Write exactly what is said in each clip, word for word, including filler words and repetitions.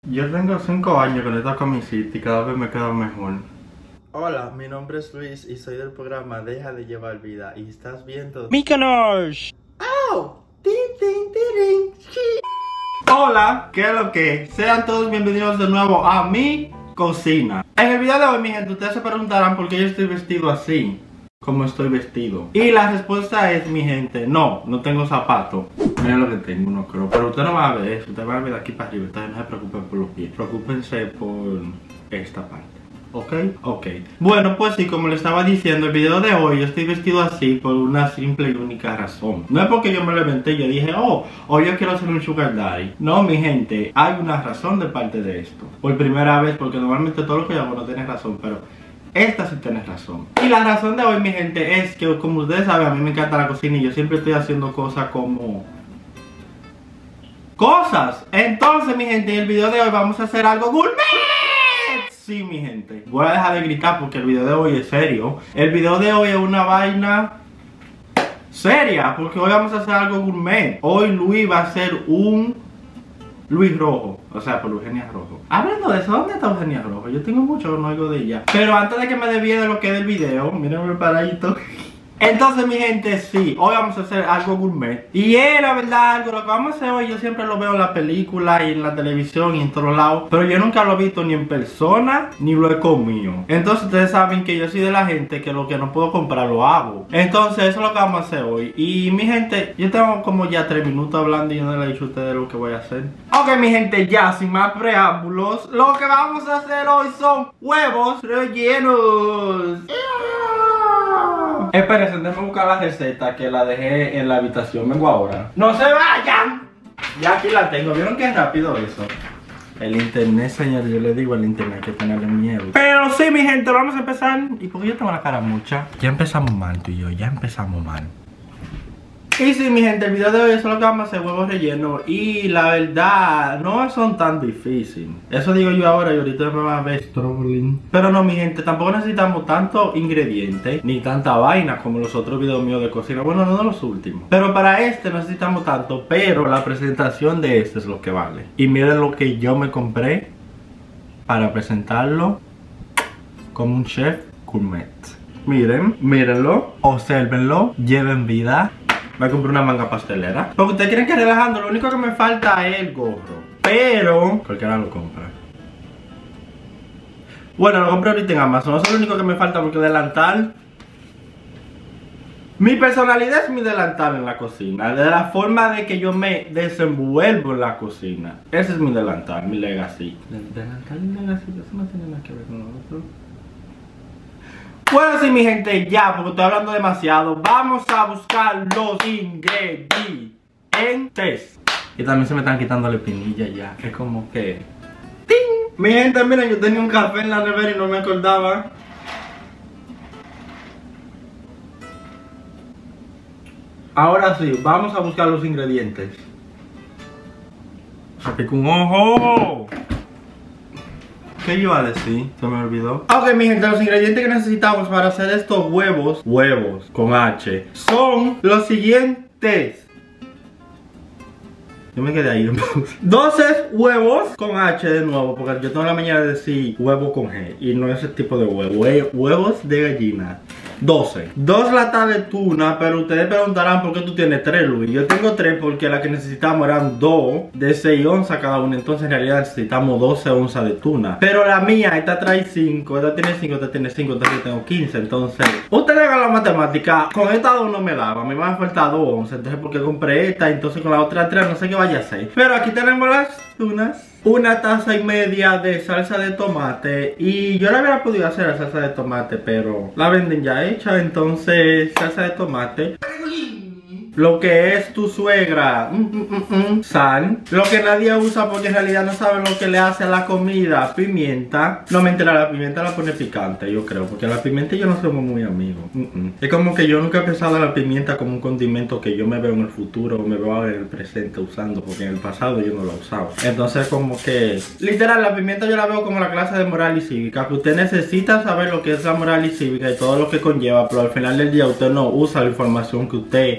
Yo tengo cinco años con esta camisita y cada vez me queda mejor. Hola, mi nombre es Luis y soy del programa Deja de Llevar Vida y estás viendo Mykonos. ¡Oh! ¡Tin, tin, tirin, chi! Hola, ¿qué es lo que? Sean todos bienvenidos de nuevo a mi cocina. En el video de hoy, mi gente, ustedes se preguntarán por qué yo estoy vestido así, como estoy vestido. Y la respuesta es, mi gente, no, no tengo zapatos. Miren lo que tengo, no creo. Pero usted no va a ver eso, usted va a ver de aquí para arriba. Entonces no se preocupen por los pies, preocúpense por esta parte. ¿Ok? Ok. Bueno, pues sí, como le estaba diciendo, el video de hoy yo estoy vestido así por una simple y única razón. No es porque yo me lo inventé y yo dije, oh, hoy yo quiero hacer un sugar daddy. No, mi gente, hay una razón de parte de esto. Por primera vez, porque normalmente todo lo que yo hago no tiene razón, pero esta sí tiene razón. Y la razón de hoy, mi gente, es que como ustedes saben, a mí me encanta la cocina y yo siempre estoy haciendo cosas como... cosas. Entonces, mi gente, en el video de hoy vamos a hacer algo gourmet. Sí, mi gente, voy a dejar de gritar porque el video de hoy es serio. El video de hoy es una vaina seria, porque hoy vamos a hacer algo gourmet. Hoy Luis va a hacer un Luis Rojo, o sea, por Eugenia Rojo. Hablando de eso, ¿dónde está Eugenia Rojo? Yo tengo mucho que no oigo de ella. Pero antes de que me desvíe de lo que es el video, miren preparadito. Entonces, mi gente, sí, hoy vamos a hacer algo gourmet. Y es la verdad algo, lo que vamos a hacer hoy, yo siempre lo veo en la película y en la televisión y en todos lados, pero yo nunca lo he visto ni en persona, ni lo he comido. Entonces ustedes saben que yo soy de la gente que lo que no puedo comprar lo hago. Entonces eso es lo que vamos a hacer hoy. Y mi gente, yo tengo como ya tres minutos hablando y yo no le he dicho a ustedes lo que voy a hacer. Ok, mi gente, ya sin más preámbulos, lo que vamos a hacer hoy son huevos rellenos. Espérense, déjenme buscar la receta que la dejé en la habitación. Vengo ahora. ¡No se vayan! Ya aquí la tengo. ¿Vieron qué rápido eso? El internet, señor, yo le digo al internet que tenerle miedo. Pero sí, mi gente, vamos a empezar. ¿Y porque yo tengo la cara mucha? Ya empezamos mal, tú y yo, ya empezamos mal. Y sí, mi gente, el video de hoy es lo que vamos a hacer, huevos rellenos. Y la verdad, no son tan difíciles. Eso digo yo ahora y ahorita me va a ver struggling. Pero no, mi gente, tampoco necesitamos tantos ingredientes ni tanta vaina como los otros videos míos de cocina. Bueno, no los últimos. Pero para este no necesitamos tanto, pero la presentación de este es lo que vale. Y miren lo que yo me compré para presentarlo como un chef gourmet. Miren, mírenlo, obsérvenlo, lleven vida. Me compré una manga pastelera. Porque ustedes quieren que relajando, lo único que me falta es el gorro. Pero cualquiera lo compra. Bueno, lo compré ahorita en Amazon. Eso es lo único que me falta porque delantal. Mi personalidad es mi delantal en la cocina. De la forma de que yo me desenvuelvo en la cocina. Ese es mi delantal, mi legacy. Delantal y legacy, eso no tiene nada que ver con nosotros. Bueno, sí, mi gente, ya, porque estoy hablando demasiado. Vamos a buscar los ingredientes. Y también se me están quitando la espinilla ya. Es como que... ¡ting! Mi gente, miren, yo tenía un café en la nevera y no me acordaba. Ahora sí, vamos a buscar los ingredientes. Se picó un ojo. ¿Qué yo iba a decir? Se me olvidó. Ok, mi gente, los ingredientes que necesitamos para hacer estos huevos, huevos con H, son los siguientes. Yo me quedé ahí un poco. doce huevos con H de nuevo, porque yo tengo la mañana de decir huevo con G y no es ese tipo de huevo, es huevos de gallina. doce. Dos latas de tuna, pero ustedes preguntarán por qué tú tienes tres, Luis. Yo tengo tres porque las que necesitamos eran dos de seis onzas cada una. Entonces en realidad necesitamos doce onzas de tuna. Pero la mía, esta trae cinco, esta tiene cinco, esta tiene cinco, entonces yo tengo quince. Entonces, ustedes hagan la matemática. Con estas dos no me daba, a mí me van a faltar dos onzas. Entonces porque compré esta, entonces con la otra tres no sé qué vaya a hacer. Pero aquí tenemos las tunas. Una taza y media de salsa de tomate. Y yo la hubiera podido hacer la salsa de tomate, pero la venden ya hecha. Entonces, salsa de tomate. Lo que es tu suegra, mm, mm, mm, mm. Sal. Lo que nadie usa porque en realidad no saben lo que le hace a la comida. Pimienta. No, mentira, la pimienta la pone picante, yo creo. Porque la pimienta y yo no somos muy amigos. mm -mm. Es como que yo nunca he pensado en la pimienta como un condimento que yo me veo en el futuro o me veo en el presente usando. Porque en el pasado yo no la usaba. Entonces como que, literal, la pimienta yo la veo como la clase de moral y cívica. Que usted necesita saber lo que es la moral y cívica y todo lo que conlleva. Pero al final del día usted no usa la información que usted gana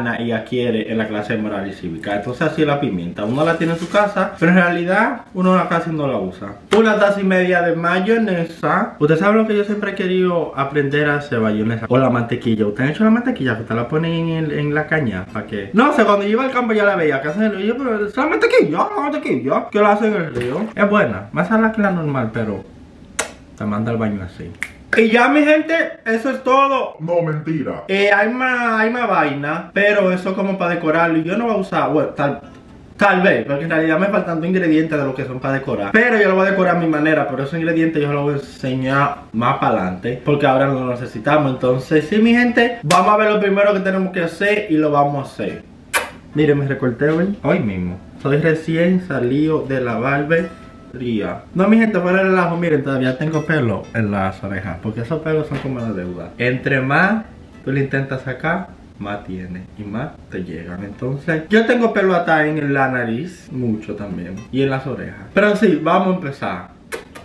gana y adquiere en la clase de moral y cívica. Entonces así es la pimienta. Uno la tiene en su casa, pero en realidad uno la casi no la usa. Una taza y media de mayonesa. Ustedes saben lo que yo siempre he querido aprender a hacer, mayonesa o la mantequilla. ¿Ustedes han hecho la mantequilla? Que usted la ponen en, en la caña. ¿Para qué? No sé, cuando yo iba al campo ya la veía. Que hacen el río, pero es la mantequilla, la mantequilla. Que la hacen en el río. Es buena. Más salada que la normal, pero te manda al baño así. Y ya, mi gente, eso es todo. No, mentira. Eh, hay más, hay más vaina, pero eso como para decorarlo. Y yo no voy a usar, bueno, tal, tal vez, porque en realidad me faltan dos ingredientes de lo que son para decorar. Pero yo lo voy a decorar a mi manera, pero esos ingredientes yo los voy a enseñar más para adelante, porque ahora no lo necesitamos. Entonces, sí, mi gente, vamos a ver lo primero que tenemos que hacer y lo vamos a hacer. Miren, me recorté hoy, hoy mismo. Soy recién salido de la barbería. No, mi gente, fuera de relajo, miren, todavía tengo pelo en las orejas, porque esos pelos son como la deuda. Entre más tú le intentas sacar, más tiene y más te llegan. Entonces, yo tengo pelo hasta en la nariz, mucho también, y en las orejas. Pero sí, vamos a empezar.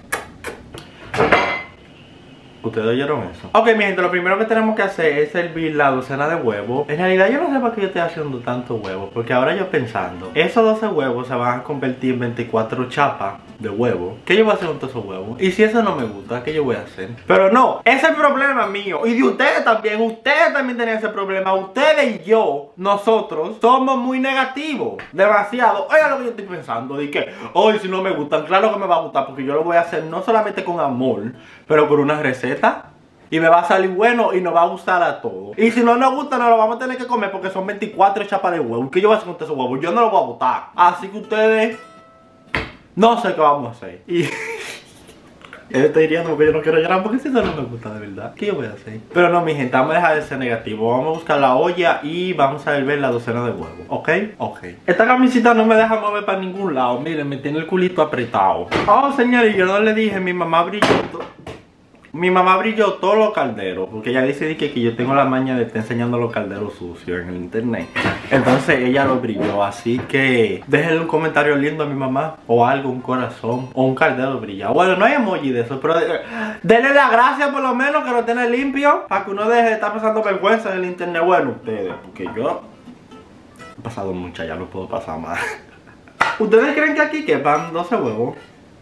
¿Ustedes oyeron eso? Ok, mi gente, lo primero que tenemos que hacer es hervir la docena de huevos. En realidad yo no sé por qué yo estoy haciendo tantos huevos, porque ahora yo pensando, esos doce huevos se van a convertir en veinticuatro chapas de huevo. ¿Qué yo voy a hacer con todos esos huevos? Y si eso no me gusta, ¿qué yo voy a hacer? Pero no, ese es el problema mío. Y de ustedes también, ustedes también tienen ese problema. Ustedes y yo, nosotros, somos muy negativos. Demasiado. Oigan lo que yo estoy pensando, de que, hoy si no me gustan, claro que me va a gustar, porque yo lo voy a hacer no solamente con amor, pero con una receta. Y me va a salir bueno y nos va a gustar a todos. Y si no nos gusta, no lo vamos a tener que comer porque son veinticuatro chapas de huevo. ¿Qué yo voy a hacer con esos huevos? Yo no los voy a botar. Así que ustedes, no sé qué vamos a hacer. Y estoy riendo porque yo no quiero llorar, porque si eso no me gusta de verdad, ¿qué yo voy a hacer? Pero no, mi gente, vamos a dejar de ser negativo. Vamos a buscar la olla y vamos a ver la docena de huevos. ¿Ok? Ok. Esta camisita no me deja mover para ningún lado. Miren, me tiene el culito apretado. Oh, señores, yo no le dije, mi mamá brilló. Mi mamá brilló todos los calderos, porque ella dice que, que yo tengo la maña de estar enseñando los calderos sucios en el internet. Entonces ella lo brilló, así que déjenle un comentario lindo a mi mamá, o algo, un corazón, o un caldero brillado. Bueno, no hay emoji de eso, pero denle la gracia por lo menos que lo tiene limpio, para que uno deje de estar pasando vergüenza en el internet. Bueno, ustedes, porque yo he pasado mucha, ya no puedo pasar más. ¿Ustedes creen que aquí quepan doce huevos?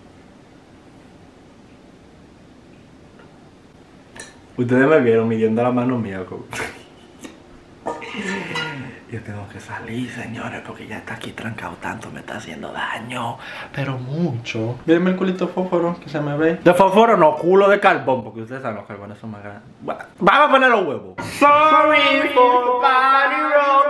Ustedes me vieron midiendo la mano mía. Yo tengo que salir, señores, porque ya está aquí trancado tanto, me está haciendo daño, pero mucho. Mírenme el culito fósforo que se me ve. De fósforo no, culo de carbón, porque ustedes saben los carbones son más grandes. Bueno, vamos a poner los huevos. Sorry for body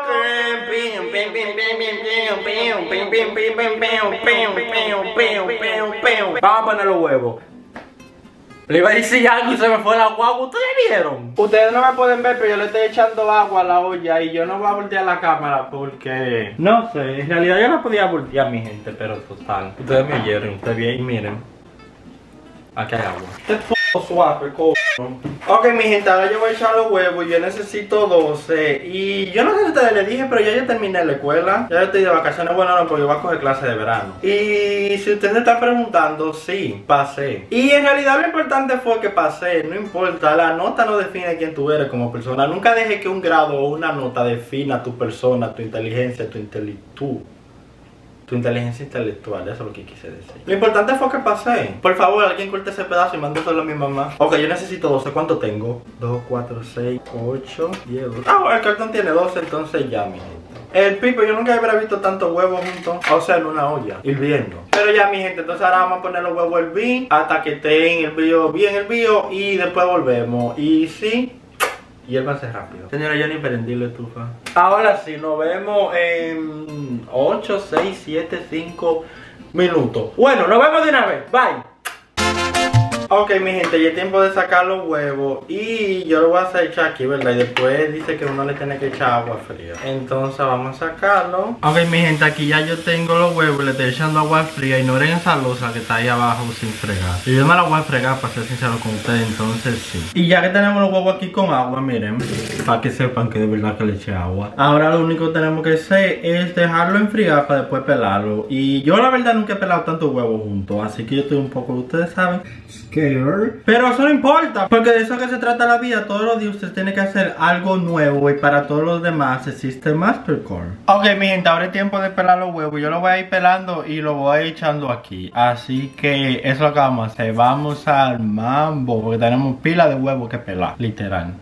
rocking. Vamos a poner los huevos. Le iba a decir algo y se me fue la guagua. ¿Ustedes vieron? Ustedes no me pueden ver, pero yo le estoy echando agua a la olla y yo no voy a voltear la cámara porque... No sé, en realidad yo no podía voltear, mi gente, pero total. Ustedes me oyeron, ustedes bien y miren. Aquí hay agua. Este es f*** suave, co... Ok, mi gente, ahora yo voy a echar los huevos. Yo necesito doce. Y yo no sé si ustedes les dije, pero ya yo terminé la escuela. Ya yo estoy de vacaciones. Bueno, no, porque yo voy a coger clase de verano. Y si ustedes se están preguntando, sí, pasé. Y en realidad lo importante fue que pasé. No importa, la nota no define quién tú eres como persona. Nunca dejes que un grado o una nota defina tu persona, tu inteligencia, tu intelecto. Tu inteligencia intelectual, eso es lo que quise decir. Lo importante fue que pasé. Por favor, alguien corte ese pedazo y mándeselo a mi mamá. Ok, yo necesito doce. ¿Cuánto tengo? dos, cuatro, seis, ocho, diez, doce. Ah, bueno, el cartón tiene doce, entonces ya, mi gente. El pipo, yo nunca había visto tantos huevos juntos. O sea, en una olla, hirviendo. Pero ya, mi gente, entonces ahora vamos a poner los huevos hervir hasta que estén hervidos, bien hervidos. Y después volvemos. Y sí, y él va a ser rápido. Señora, yo ni prendí la estufa. Ahora sí, nos vemos en ocho, seis, siete, cinco minutos. Bueno, nos vemos de una vez. Bye. Ok, mi gente, ya es tiempo de sacar los huevos. Y yo lo voy a hacer echar aquí, ¿verdad? Y después dice que uno le tiene que echar agua fría. Entonces vamos a sacarlo. Ok, mi gente, aquí ya yo tengo los huevos. Le estoy echando agua fría. Ignoren esa losa que está ahí abajo sin fregar. Y yo no la voy a fregar, para ser sincero con ustedes. Entonces sí. Y ya que tenemos los huevos aquí con agua, miren, para que sepan que de verdad que le eché agua. Ahora lo único que tenemos que hacer es dejarlo enfriar para después pelarlo. Y yo la verdad nunca he pelado tantos huevos juntos. Así que yo estoy un poco, ustedes saben que care. Pero eso no importa, porque de eso que se trata la vida. Todos los días usted tiene que hacer algo nuevo y para todos los demás existe Mastercard. Ok, mi gente, ahora es tiempo de pelar los huevos. Yo lo voy a ir pelando y lo voy a ir echando aquí. Así que eso es lo que vamos a hacer. Vamos al mambo, porque tenemos pila de huevos que pelar, literal.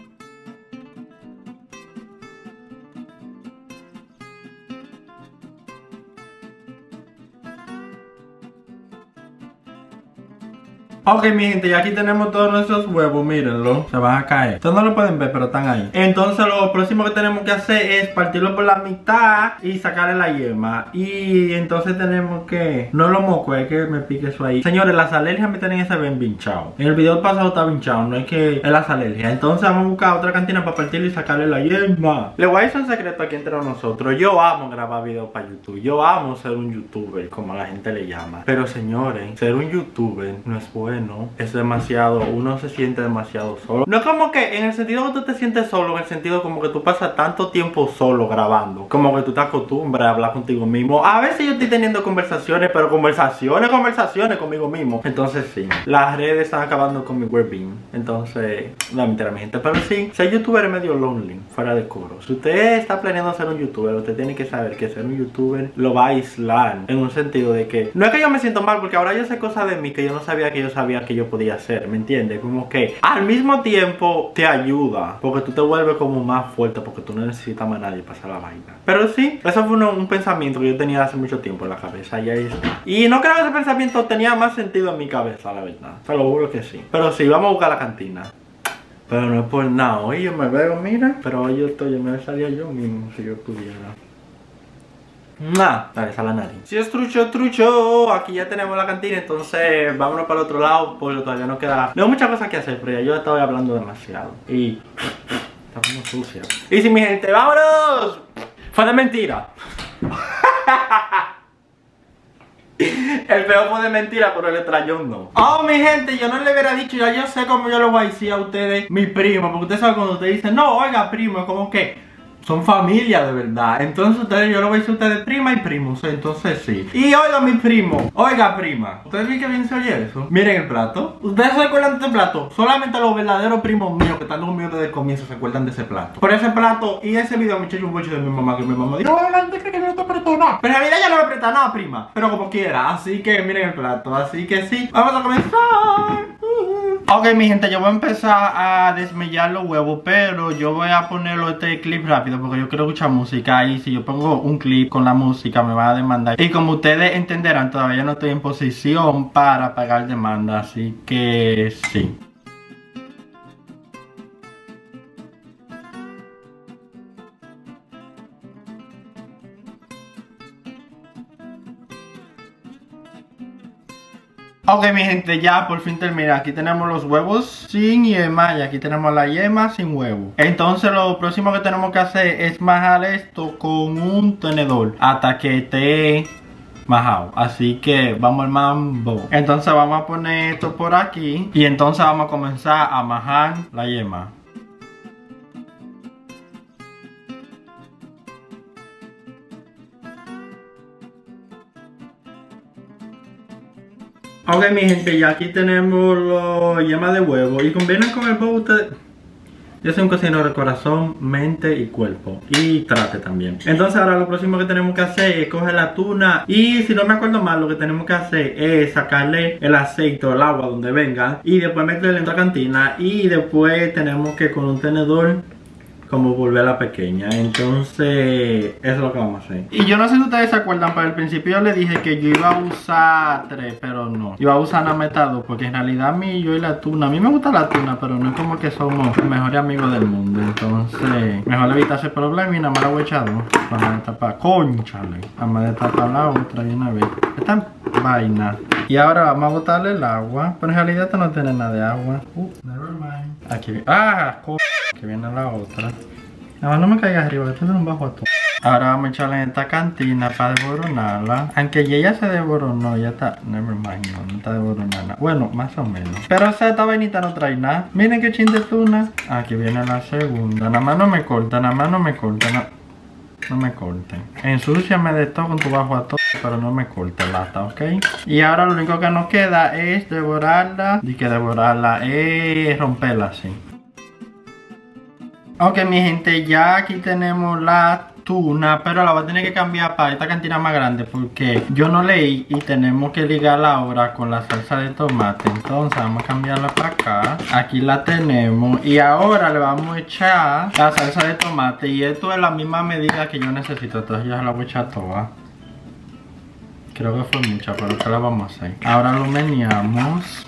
Ok, mi gente, y aquí tenemos todos nuestros huevos, mírenlo, se van a caer. Ustedes no lo pueden ver, pero están ahí. Entonces lo próximo que tenemos que hacer es partirlo por la mitad y sacarle la yema. Y entonces tenemos que... No lo moco, es que me pique eso ahí. Señores, las alergias me tienen ese bien pinchado. En el video pasado estaba pinchado, no es que es las alergias. Entonces vamos a buscar otra cantina para partirlo y sacarle la yema. Le voy a decir un secreto aquí entre nosotros. Yo amo grabar videos para YouTube. Yo amo ser un youtuber, como la gente le llama. Pero señores, ser un youtuber no es bueno. No, es demasiado, uno se siente demasiado solo. No es como que en el sentido que tú te sientes solo, en el sentido como que tú pasas tanto tiempo solo grabando, como que tú te acostumbras a hablar contigo mismo. A veces yo estoy teniendo conversaciones, pero conversaciones, conversaciones conmigo mismo. Entonces sí, las redes están acabando con mi webbeam. Entonces, no mentira mi gente, pero sí, ser youtuber es medio lonely, fuera de coro. Si usted está planeando ser un youtuber, usted tiene que saber que ser un youtuber lo va a aislar. En un sentido de que, no es que yo me siento mal, porque ahora yo sé cosas de mí que yo no sabía que yo sabía que yo podía hacer, ¿me entiendes? Como que al mismo tiempo te ayuda, porque tú te vuelves como más fuerte, porque tú no necesitas más nadie para hacer la vaina. Pero sí, eso fue uno, un pensamiento que yo tenía hace mucho tiempo en la cabeza y ahí está. Y no creo que ese pensamiento tenía más sentido en mi cabeza, la verdad. Te lo juro que sí. Pero sí, vamos a buscar la cantina. Pero no es por nada, hoy yo me veo, mira. Pero hoy yo estoy, yo me salía yo mismo si yo pudiera. Nah, dale, a la nariz. Si es trucho, trucho. Aquí ya tenemos la cantina, entonces vámonos para el otro lado, porque todavía no queda. Tengo muchas cosas que hacer, pero ya yo estaba hablando demasiado. Y está como sucia. Y sí, mi gente, vámonos. Fue de mentira. El feo fue de mentira, pero el extrañón no. Oh, mi gente, yo no le hubiera dicho, ya yo sé cómo yo lo voy a decir a ustedes, mi primo. Porque ustedes saben cuando ustedes dicen, no, oiga, primo, es como que son familia de verdad. Entonces ustedes, yo lo voy a decir a ustedes prima y primos. Entonces sí. Y oiga mi primo, oiga prima, ¿ustedes ven que bien se oye eso? Miren el plato. ¿Ustedes se acuerdan de este plato? Solamente los verdaderos primos míos que están conmigo desde el comienzo se acuerdan de ese plato. Por ese plato y ese video me eché un boche de mi mamá, que mi mamá dijo, no, la gente cree que no te apretó nada. Pero en realidad ya no me aprieta nada, prima. Pero como quiera. Así que miren el plato. Así que sí, vamos a comenzar. Ok, mi gente, yo voy a empezar a desmellar los huevos, pero yo voy a ponerlo este clip rápido porque yo quiero escuchar música. Y si yo pongo un clip con la música me va a demandar. Y como ustedes entenderán, todavía no estoy en posición para pagar demanda, así que sí. Ok, mi gente, ya por fin termina. Aquí tenemos los huevos sin yema y aquí tenemos la yema sin huevo. Entonces lo próximo que tenemos que hacer es majar esto con un tenedor hasta que esté majado. Así que vamos al mambo. Entonces vamos a poner esto por aquí y entonces vamos a comenzar a majar la yema. Ok, mi gente, ya aquí tenemos los yemas de huevo y combinan con el bowl ustedes. Yo soy un cocinero de corazón, mente y cuerpo. Y trate también. Entonces ahora lo próximo que tenemos que hacer es coger la tuna. Y si no me acuerdo mal, lo que tenemos que hacer es sacarle el aceite o el agua donde venga. Y después meterle en la cantina. Y después tenemos que con un tenedor como volverla pequeña. Entonces eso es lo que vamos a hacer. Y yo no sé si ustedes se acuerdan, pero al principio yo les dije que yo iba a usar tres, pero no, iba a usar nada más dos, porque en realidad a mí, yo y la tuna, a mí me gusta la tuna, pero no es como que somos los mejores amigos del mundo. Entonces mejor evitar ese problema y nada más la voy a echar dos para destapar. Conchale, vamos a destapar la otra de una vez. Esta vaina. Y ahora vamos a botarle el agua, pero en realidad esto no tiene nada de agua. Uh, never mind. Aquí, ah, co que viene la otra. Nada más no me caiga arriba, esto es un bajo a todo. Ahora vamos a echarle en esta cantina para desboronarla. Aunque ya, ya se desboronó, ya está. Never mind, no, no está desboronada. Bueno, más o menos. Pero o sea, esta vainita no trae nada. Miren que chin de tuna. Aquí viene la segunda. Nada más no me corta, nada más no me corta. No, no me corten. Ensúciame de todo con tu bajo a todo. pero no me corte lata, ¿ok? Y ahora lo único que nos queda es devorarla. Y que devorarla es romperla así. Ok, mi gente, ya aquí tenemos la tuna, pero la voy a tener que cambiar para esta cantina más grande porque yo no leí y tenemos que ligarla ahora con la salsa de tomate. Entonces vamos a cambiarla para acá. Aquí la tenemos y ahora le vamos a echar la salsa de tomate y esto es la misma medida que yo necesito. Entonces ya la voy a echar toda. Creo que fue mucha, pero ¿qué la vamos a hacer? Ahora lo meneamos.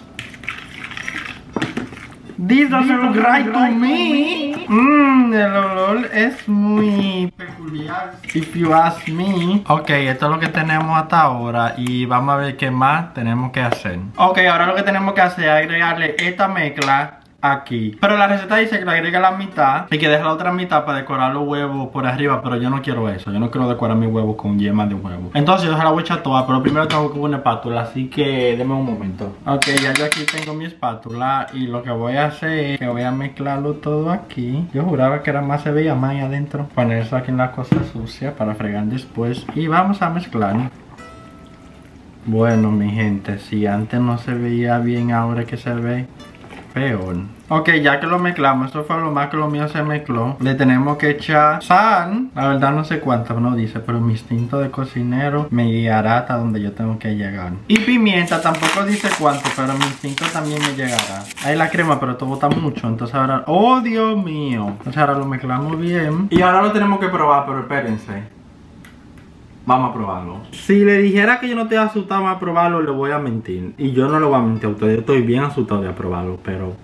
This doesn't look right to me. Mmm, el olor es muy peculiar, if you ask me. Ok, esto es lo que tenemos hasta ahora y vamos a ver qué más tenemos que hacer. Ok, ahora lo que tenemos que hacer es agregarle esta mezcla aquí. Pero la receta dice que le agrega la mitad y que deja la otra mitad para decorar los huevos por arriba. Pero yo no quiero eso. Yo no quiero decorar mis huevos con yema de huevo. Entonces yo se la voy a echar toda. Pero primero tengo que poner una espátula. Así que denme un momento. Ok, ya yo aquí tengo mi espátula. Y lo que voy a hacer es que voy a mezclarlo todo aquí. Yo juraba que era más, se veía más ahí adentro. Poner eso aquí en la cosa sucia para fregar después. Y vamos a mezclar. Bueno, mi gente, si antes no se veía bien, ahora que se ve peor. Ok, ya que lo mezclamos, esto fue lo más que lo mío se mezcló. Le tenemos que echar sal. La verdad no sé cuánto, no dice, pero mi instinto de cocinero me guiará hasta donde yo tengo que llegar. Y pimienta, tampoco dice cuánto, pero mi instinto también me llegará. Ahí la crema, pero esto bota mucho, entonces ahora... ¡Oh, Dios mío! Entonces ahora lo mezclamos bien. Y ahora lo tenemos que probar, pero espérense. Vamos a probarlo. Si le dijera que yo no estoy asustado a probarlo, le voy a mentir. Y yo no lo voy a mentir a ustedes. Yo estoy bien asustado de probarlo, pero...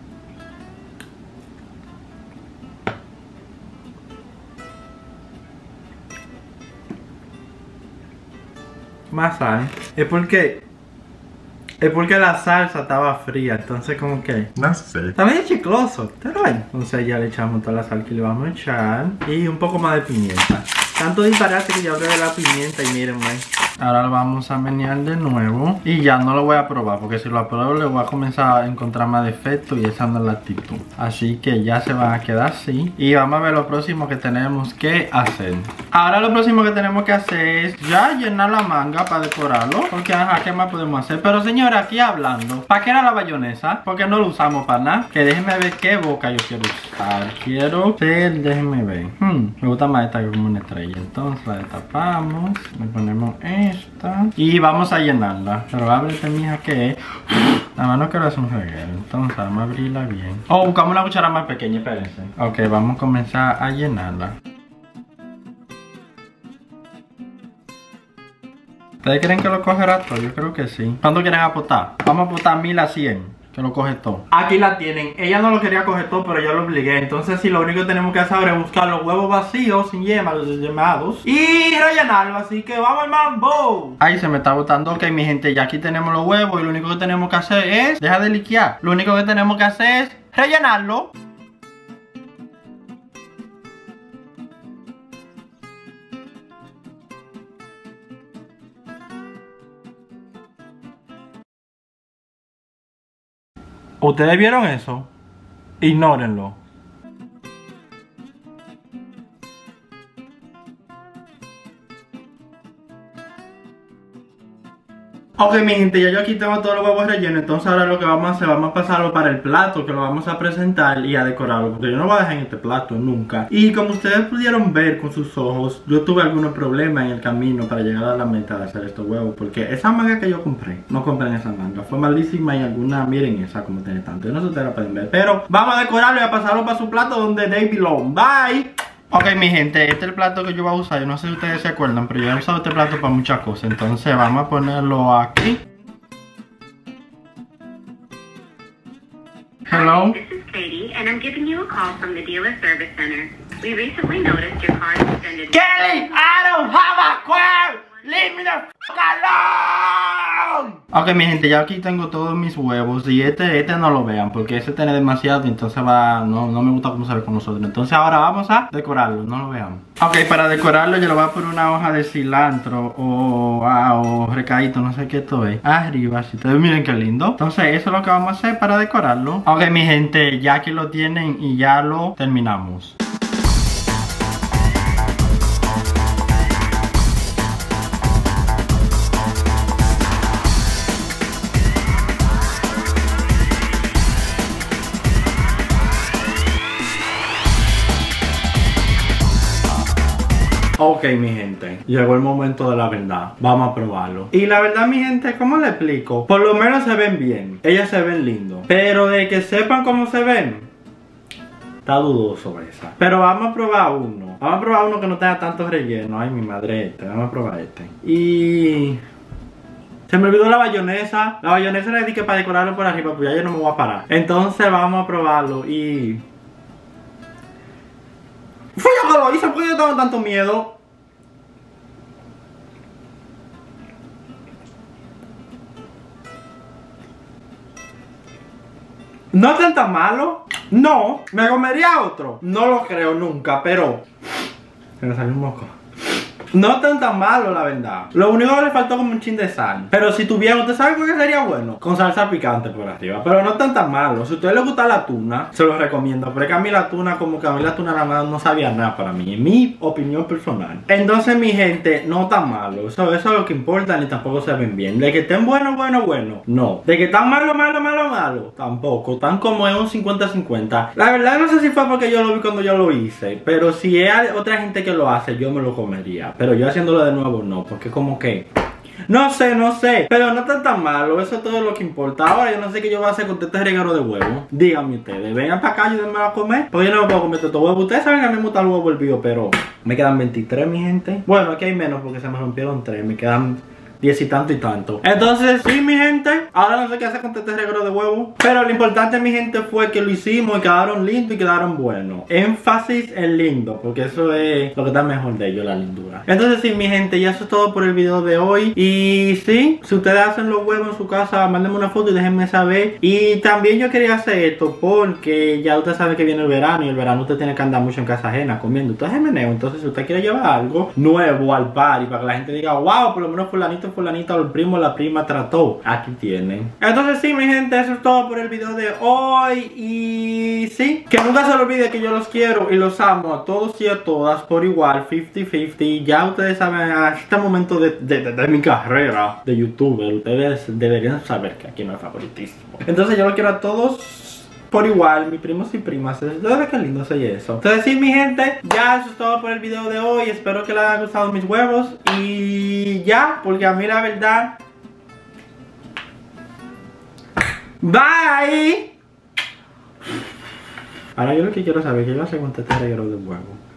más sal. Es porque... Es porque la salsa estaba fría. Entonces como que... no sé. Está medio chicloso. ¿Pero ven? Entonces ya le echamos toda la sal que le vamos a echar. Y un poco más de pimienta. Tanto disparate que ya hablé de la pimienta y miren, ¿ven? Ahora lo vamos a menear de nuevo. Y ya no lo voy a probar, porque si lo apruebo le voy a comenzar a encontrar más defectos y esa no es la actitud. Así que ya se van a quedar así. Y vamos a ver lo próximo que tenemos que hacer. Ahora lo próximo que tenemos que hacer es ya llenar la manga para decorarlo. Porque ajá, ¿qué más podemos hacer? Pero señora, aquí hablando, ¿para qué era la bayonesa? Porque no lo usamos para nada. Que déjenme ver qué boca yo quiero usar. Quiero ser, déjenme ver. Hmm, me gusta más esta que como una estrella. Entonces la destapamos. Le ponemos esta. Y vamos a llenarla. Pero ábrete, mija, que nada más no quiero hacer un reguero. Entonces vamos a abrirla bien. Oh, buscamos una cuchara más pequeña, espérense. Ok, vamos a comenzar a llenarla. ¿Ustedes creen que lo cogerá todo? Yo creo que sí. ¿Cuánto quieren apostar? Vamos a apostar mil a cien. Que lo coge todo. Aquí la tienen. Ella no lo quería coger todo, pero yo lo obligué. Entonces, sí, lo único que tenemos que hacer ahora es buscar los huevos vacíos, sin yema, los yemados, y rellenarlo. Así que vamos al mambo. Ahí se me está botando. Ok, mi gente, ya aquí tenemos los huevos. Y lo único que tenemos que hacer es... deja de liquear. Lo único que tenemos que hacer es rellenarlo. ¿Ustedes vieron eso? Ignórenlo. Ok, mi gente, ya yo aquí tengo todos los huevos rellenos. Entonces ahora lo que vamos a hacer, vamos a pasarlo para el plato, que lo vamos a presentar y a decorarlo, porque yo no voy a dejar en este plato nunca. Y como ustedes pudieron ver con sus ojos, yo tuve algunos problemas en el camino para llegar a la meta de hacer estos huevos, porque esa manga que yo compré, no compré en esa manga, fue malísima. Y alguna, miren esa como tiene tanto, yo no sé si ustedes la pueden ver. Pero vamos a decorarlo y a pasarlo para su plato donde they belong. Bye. Ok, mi gente, este es el plato que yo voy a usar. Yo no sé si ustedes se acuerdan, pero yo he usado este plato para muchas cosas. Entonces vamos a ponerlo aquí. Hello. Hi, this is Katie, and I'm giving you a call from the dealer service center. We recently noticed your car extended. Kelly, I don't have a car. Leave me the fuck alone. Ok, mi gente, ya aquí tengo todos mis huevos. Y este, este no lo vean, porque ese tiene demasiado. Entonces va, no, no me gusta cómo se ve con nosotros. Entonces ahora vamos a decorarlo, no lo vean. Ok, para decorarlo yo le voy a poner una hoja de cilantro o, ah, o recaíto, no sé qué esto es, arriba, si ustedes miren qué lindo. Entonces eso es lo que vamos a hacer para decorarlo. Ok, mi gente, ya aquí lo tienen y ya lo terminamos. Ok, mi gente, llegó el momento de la verdad. Vamos a probarlo. Y la verdad, mi gente, ¿cómo le explico? Por lo menos se ven bien. Ellas se ven lindos. Pero de que sepan cómo se ven, está dudoso esa. Pero vamos a probar uno. Vamos a probar uno que no tenga tanto relleno. Ay, mi madre, este. Vamos a probar este. Y... se me olvidó la bayonesa. La bayonesa le dije para decorarlo por arriba, pues ya yo no me voy a parar. Entonces vamos a probarlo y... fui yo que lo hice porque yo tengo tanto miedo. ¿No es tan malo? No. ¿Me comería otro? No lo creo nunca, pero... se me salió un moco. No es tan tan malo, la verdad. Lo único que le faltó como un chin de sal. Pero si tuviera, ¿usted sabe qué sería bueno? Con salsa picante por arriba. Pero no es tan tan malo. Si a usted le gusta la tuna, se lo recomiendo. Pero es que a mí la tuna, como que a mí la tuna nada más no sabía nada para mí. En mi opinión personal. Entonces, mi gente, no tan malo. Eso, eso es lo que importa, ni tampoco se ven bien. De que estén bueno, bueno, bueno. No. De que están malo, malo, malo, malo. Tampoco. Tan como es un cincuenta cincuenta. La verdad no sé si fue porque yo lo vi cuando yo lo hice. Pero si es otra gente que lo hace, yo me lo comería. Pero yo haciéndolo de nuevo no, porque como que... no sé, no sé, pero no está tan malo, eso es todo lo que importa. Ahora yo no sé qué yo voy a hacer con este regalo de huevo. Díganme ustedes, vengan para acá, ayúdenme a comer. Porque yo no me puedo comer todo huevo. Ustedes saben que a mí me gusta el huevo hervido, pero me quedan veintitrés, mi gente. Bueno, aquí hay menos porque se me rompieron tres, me quedan diez y tanto y tanto. Entonces, sí, mi gente, ahora no sé qué hacer con este regalo de huevo. Pero lo importante, mi gente, fue que lo hicimos y quedaron lindos y quedaron buenos. Énfasis en lindo, porque eso es lo que está mejor de ellos, la lindura. Entonces, sí, mi gente, ya eso es todo por el video de hoy. Y sí, si ustedes hacen los huevos en su casa, mándenme una foto y déjenme saber. Y también yo quería hacer esto porque ya ustedes saben que viene el verano. Y el verano usted tiene que andar mucho en casa ajena comiendo. Entonces es meneo. Entonces, si usted quiere llevar algo nuevo al party para que la gente diga, wow, por lo menos fulanito fulanita o el primo o la prima trató, aquí tienen. Entonces sí, mi gente, eso es todo por el video de hoy. Y sí, que nunca se les olvide que yo los quiero y los amo a todos y a todas por igual, cincuenta cincuenta. Ya ustedes saben, a este momento de, de, de, de mi carrera de youtuber, ustedes deberían saber que aquí no es favoritísimo. Entonces yo los quiero a todos por igual, mis primos y primas. ¿Sabes qué lindo soy eso? Entonces sí, mi gente, ya eso es todo por el video de hoy. Espero que les haya gustado mis huevos. Y ya, porque a mí la verdad... bye. Ahora yo lo que quiero saber es qué yo hacer con este reguero de huevo.